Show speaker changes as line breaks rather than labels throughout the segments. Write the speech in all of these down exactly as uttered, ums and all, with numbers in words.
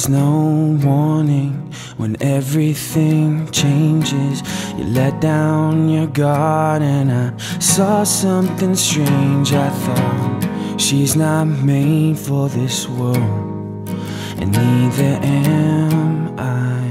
There's no warning when everything changes. You let down your guard and I saw something strange. I thought, she's not made for this world, and neither am I.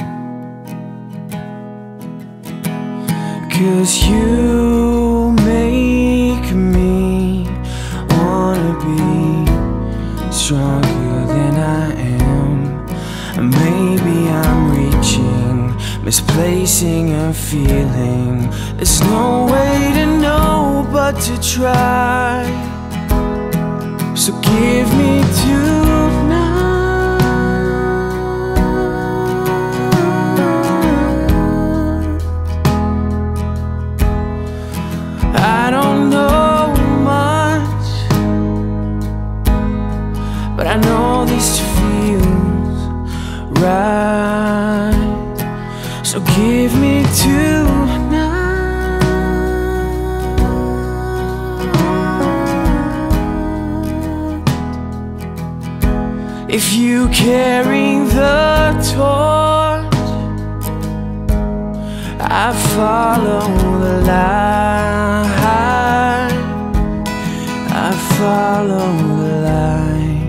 'Cause you make me wanna be stronger than I am. Maybe I'm reaching, misplacing a feeling. There's no way to know but to try. So give me tonight. I don't know much, but I know this feels right. So give me tonight. If you carry the torch, I follow the light. I follow the light.